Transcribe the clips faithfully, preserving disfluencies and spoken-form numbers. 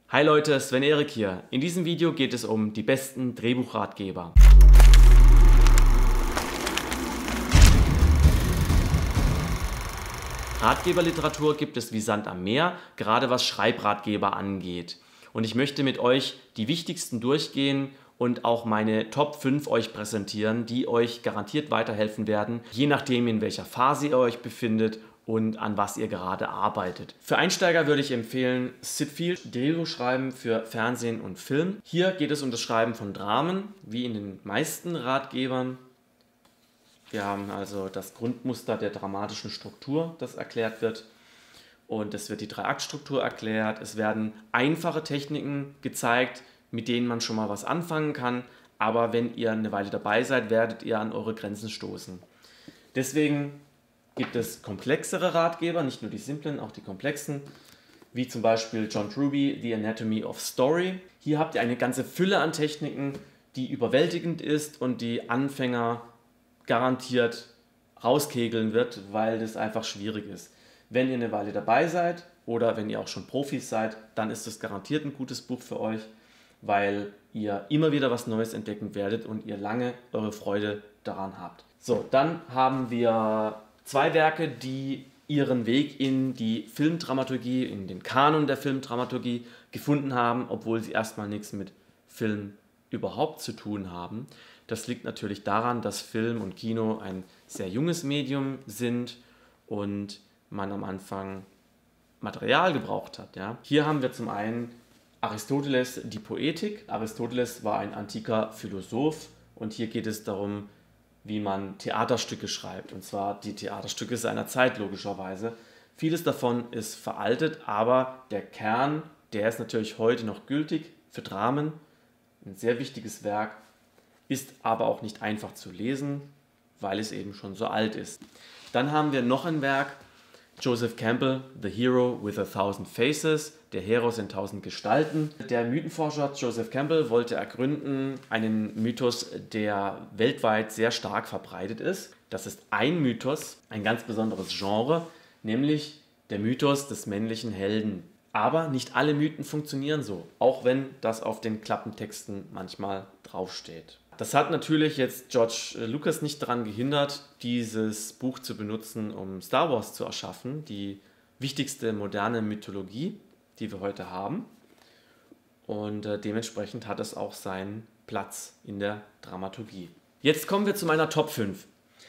Hi Leute, Sven Erik hier. In diesem Video geht es um die besten Drehbuchratgeber. Ratgeberliteratur gibt es wie Sand am Meer, gerade was Schreibratgeber angeht. Und ich möchte mit euch die wichtigsten durchgehen und auch meine Top fünf euch präsentieren, die euch garantiert weiterhelfen werden, je nachdem in welcher Phase ihr euch befindet und an was ihr gerade arbeitet. Für Einsteiger würde ich empfehlen Sid Field, Drehbuchschreiben für Fernsehen und Film. Hier geht es um das Schreiben von Dramen, wie in den meisten Ratgebern. Wir haben also das Grundmuster der dramatischen Struktur, das erklärt wird. Und es wird die Drei-Akt-Struktur erklärt. Es werden einfache Techniken gezeigt, mit denen man schon mal was anfangen kann. Aber wenn ihr eine Weile dabei seid, werdet ihr an eure Grenzen stoßen. Deswegen gibt es komplexere Ratgeber, nicht nur die simplen, auch die komplexen, wie zum Beispiel John Truby, The Anatomy of Story. Hier habt ihr eine ganze Fülle an Techniken, die überwältigend ist und die Anfänger garantiert rauskegeln wird, weil das einfach schwierig ist. Wenn ihr eine Weile dabei seid oder wenn ihr auch schon Profis seid, dann ist das garantiert ein gutes Buch für euch, weil ihr immer wieder was Neues entdecken werdet und ihr lange eure Freude daran habt. So, dann haben wir zwei Werke, die ihren Weg in die Filmdramaturgie, in den Kanon der Filmdramaturgie gefunden haben, obwohl sie erstmal nichts mit Film überhaupt zu tun haben. Das liegt natürlich daran, dass Film und Kino ein sehr junges Medium sind und man am Anfang Material gebraucht hat. Ja. Hier haben wir zum einen Aristoteles, die Poetik. Aristoteles war ein antiker Philosoph und hier geht es darum, wie man Theaterstücke schreibt, und zwar die Theaterstücke seiner Zeit logischerweise. Vieles davon ist veraltet, aber der Kern, der ist natürlich heute noch gültig für Dramen, ein sehr wichtiges Werk, ist aber auch nicht einfach zu lesen, weil es eben schon so alt ist. Dann haben wir noch ein Werk, Joseph Campbell, The Hero with a Thousand Faces, der Heros in tausend Gestalten. Der Mythenforscher Joseph Campbell wollte ergründen einen Mythos, der weltweit sehr stark verbreitet ist. Das ist ein Mythos, ein ganz besonderes Genre, nämlich der Mythos des männlichen Helden. Aber nicht alle Mythen funktionieren so, auch wenn das auf den Klappentexten manchmal draufsteht. Das hat natürlich jetzt George Lucas nicht daran gehindert, dieses Buch zu benutzen, um Star Wars zu erschaffen, die wichtigste moderne Mythologie, die wir heute haben. Und äh, dementsprechend hat es auch seinen Platz in der Dramaturgie. Jetzt kommen wir zu meiner Top fünf.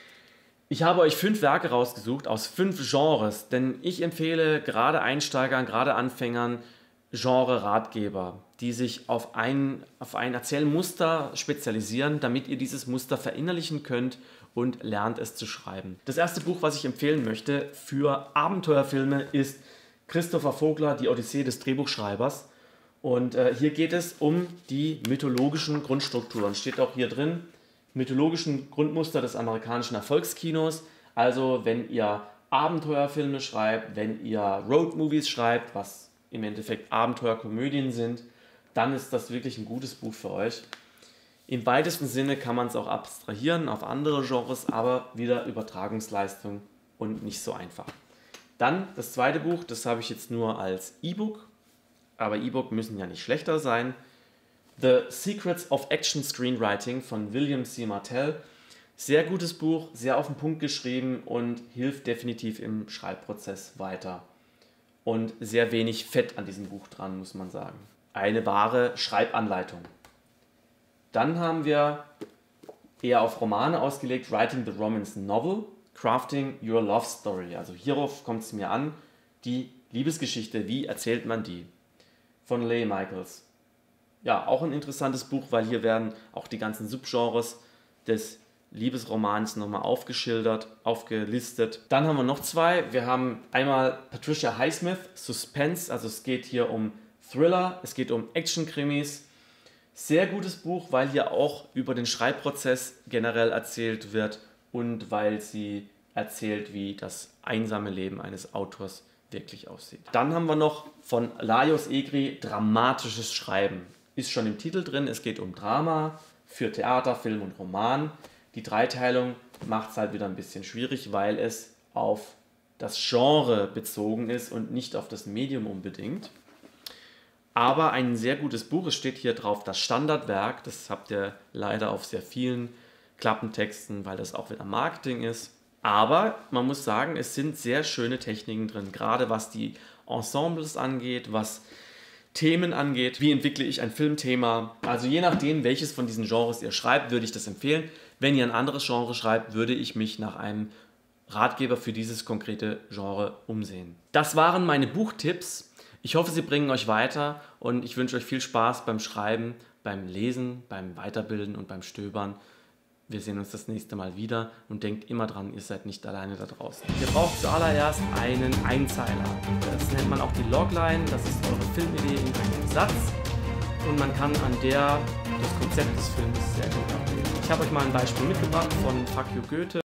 Ich habe euch fünf Werke rausgesucht aus fünf Genres, denn ich empfehle gerade Einsteigern, gerade Anfängern Genre-Ratgeber, die sich auf ein, auf ein Erzählmuster spezialisieren, damit ihr dieses Muster verinnerlichen könnt und lernt es zu schreiben. Das erste Buch, was ich empfehlen möchte für Abenteuerfilme, ist Christopher Vogler, Die Odyssee des Drehbuchschreibers. Und äh, hier geht es um die mythologischen Grundstrukturen. Steht auch hier drin, mythologischen Grundmuster des amerikanischen Erfolgskinos. Also wenn ihr Abenteuerfilme schreibt, wenn ihr Roadmovies schreibt, was im Endeffekt Abenteuerkomödien sind, dann ist das wirklich ein gutes Buch für euch. Im weitesten Sinne kann man es auch abstrahieren auf andere Genres, aber wieder Übertragungsleistung und nicht so einfach. Dann das zweite Buch, das habe ich jetzt nur als E-Book, aber E-Book müssen ja nicht schlechter sein. The Secrets of Action Screenwriting von William C. Martell. Sehr gutes Buch, sehr auf den Punkt geschrieben und hilft definitiv im Schreibprozess weiter. Und sehr wenig Fett an diesem Buch dran, muss man sagen. Eine wahre Schreibanleitung. Dann haben wir eher auf Romane ausgelegt, Writing the Romance Novel, Crafting Your Love Story. Also hierauf kommt es mir an, die Liebesgeschichte, wie erzählt man die? Von Leigh Michaels. Ja, auch ein interessantes Buch, weil hier werden auch die ganzen Subgenres des Liebesromans nochmal aufgeschildert, aufgelistet. Dann haben wir noch zwei. Wir haben einmal Patricia Highsmith, Suspense, also es geht hier um Thriller, es geht um Action-Krimis. Sehr gutes Buch, weil hier auch über den Schreibprozess generell erzählt wird und weil sie erzählt, wie das einsame Leben eines Autors wirklich aussieht. Dann haben wir noch von Lajos Egri dramatisches Schreiben. Ist schon im Titel drin, es geht um Drama für Theater, Film und Roman. Die Dreiteilung macht es halt wieder ein bisschen schwierig, weil es auf das Genre bezogen ist und nicht auf das Medium unbedingt. Aber ein sehr gutes Buch, es steht hier drauf, das Standardwerk, das habt ihr leider auf sehr vielen Klappentexten, weil das auch wieder Marketing ist. Aber man muss sagen, es sind sehr schöne Techniken drin, gerade was die Ensembles angeht, was Themen angeht, wie entwickle ich ein Filmthema. Also je nachdem, welches von diesen Genres ihr schreibt, würde ich das empfehlen. Wenn ihr ein anderes Genre schreibt, würde ich mich nach einem Ratgeber für dieses konkrete Genre umsehen. Das waren meine Buchtipps. Ich hoffe, sie bringen euch weiter und ich wünsche euch viel Spaß beim Schreiben, beim Lesen, beim Weiterbilden und beim Stöbern. Wir sehen uns das nächste Mal wieder und denkt immer dran, ihr seid nicht alleine da draußen. Ihr braucht zuallererst einen Einzeiler. Das nennt man auch die Logline, das ist eure Filmidee in einem Satz und man kann an der das Konzept des Films sehr gut ablesen. Ich habe euch mal ein Beispiel mitgebracht von Fuck You Goethe.